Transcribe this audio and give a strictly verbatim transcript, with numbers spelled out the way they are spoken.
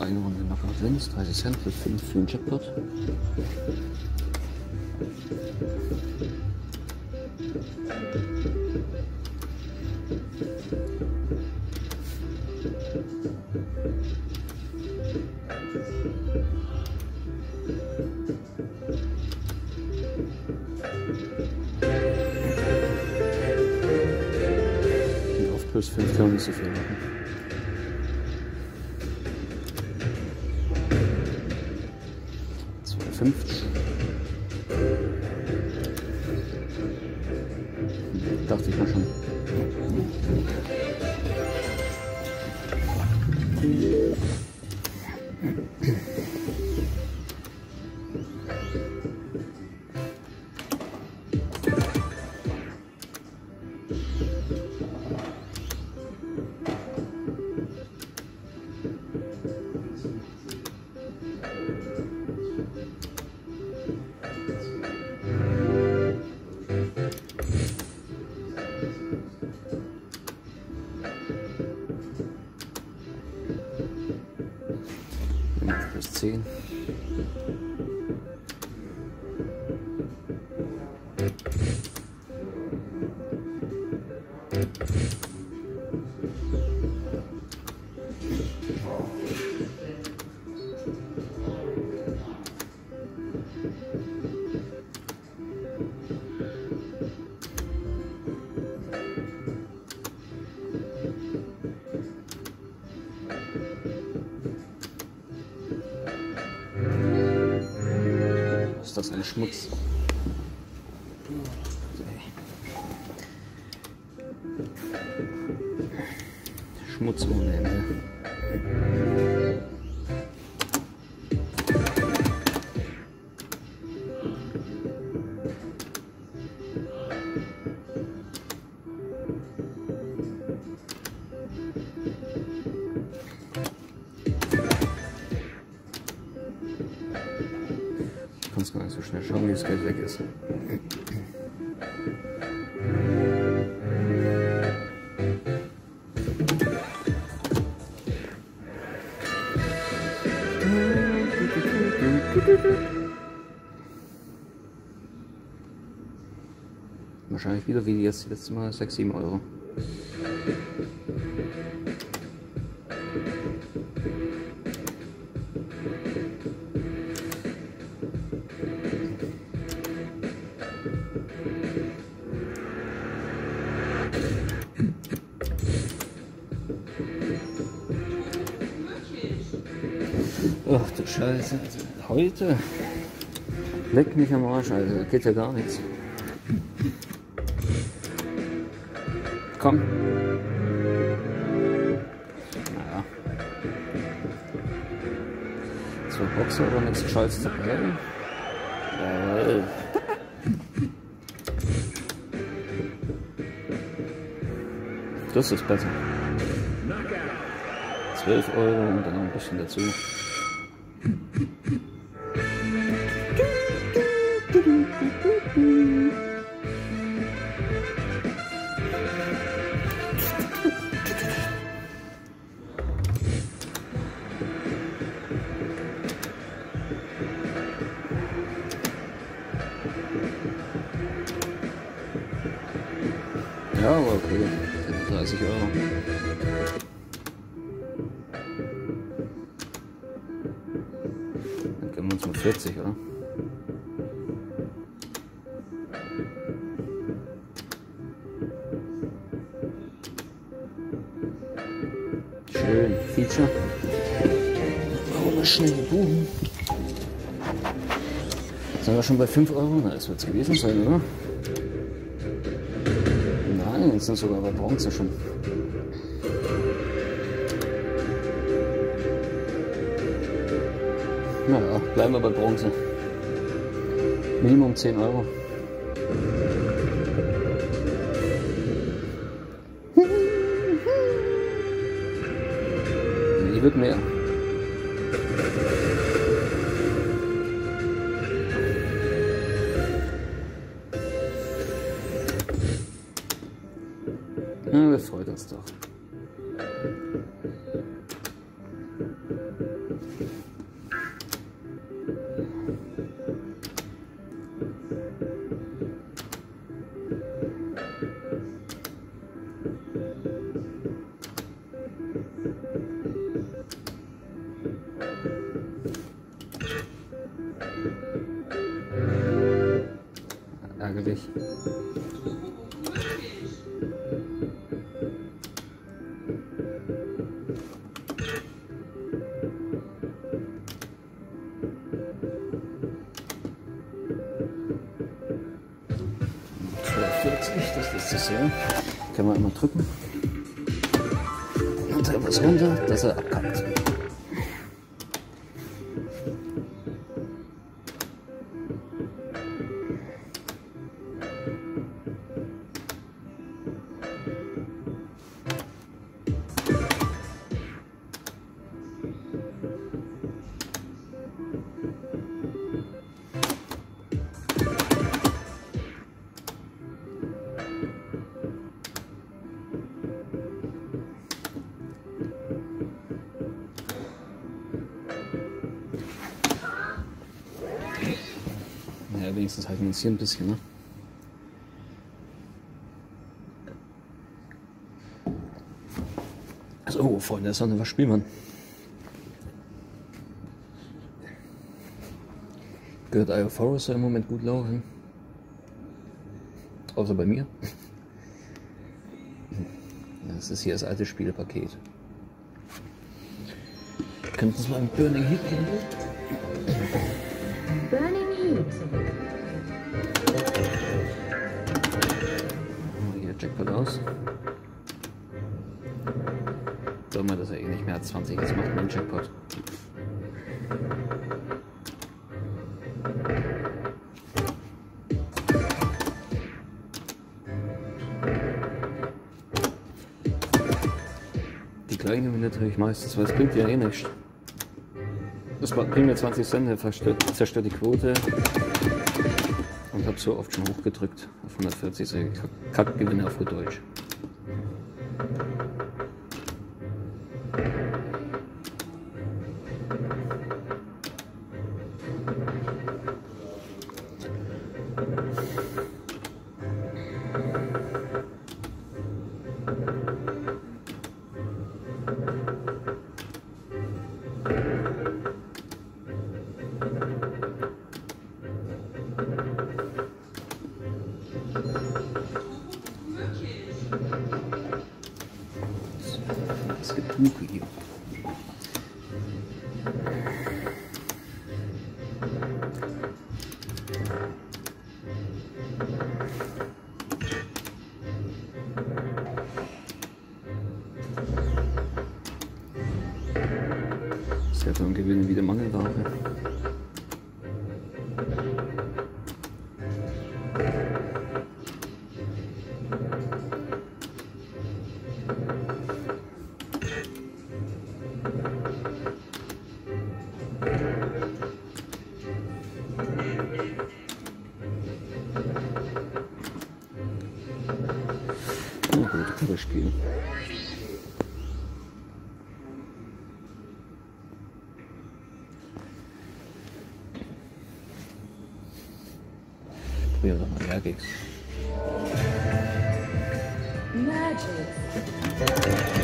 eine Runde Knockout Wins, dreißig Cent plus fünf für den Jackpot. Und auf plus fünf kann man nicht so viel machen. zweiundfünfzig. Dachte ich mal schon. Plus zehn. Ist das ein Schmutz? Schmutz ohne Ende. Ich kann es gar nicht so schnell schauen, wie das Geld weg ist. Wahrscheinlich wieder wie jetzt letztes Mal sechs, sieben Euro. Ach du Scheiße, heute leck mich am Arsch, also geht ja gar nichts. Komm. Naja. Zwei Boxer oder nichts Gescheites dabei. Jawohl. Das ist besser. zwölf Euro und dann noch ein bisschen dazu. Ja, aber okay, dreißig Euro. Dann können wir uns mal vierzig, oder? Schön, Feature. Oh, mal schnell buchen. Sind wir schon bei fünf Euro? Na, das wird es gewesen sein, oder? Nein, jetzt sind sogar bei Bronze schon. Naja, bleiben wir bei Bronze. Minimum zehn Euro. Die wird mehr. Ja, das freut uns doch. Ärgerlich. zwölf vierzig, das ist das ja. Kann man einmal drücken. Und dann was runter, dass er abkackt. Ja, wenigstens halten wir uns hier ein bisschen, ne? Also, oh, Freunde der Sonne, was spielt man? Gehört Eye of Forest im Moment gut laufen? Außer bei mir. Das ist hier das alte Spielepaket. Könnten Sie mal ein Burning Heat geben? Burning Heat. Hier Jackpot aus. Soll man das ja eh nicht mehr als zwanzig, jetzt macht man einen Jackpot. Die kleine will natürlich meistens, weil es bringt ja eh nichts. Das bringt mir zwanzig Cent, zerstört, zerstört die Quote. Und habe so oft schon hochgedrückt auf hundertvierzig, so Kackgewinne auf gut Deutsch. Es gibt Luke hier. Sehr viel Gewinn wieder Mangelware. Na gut, kann das spielen. Probieren wir doch mal Airgigs. Magic.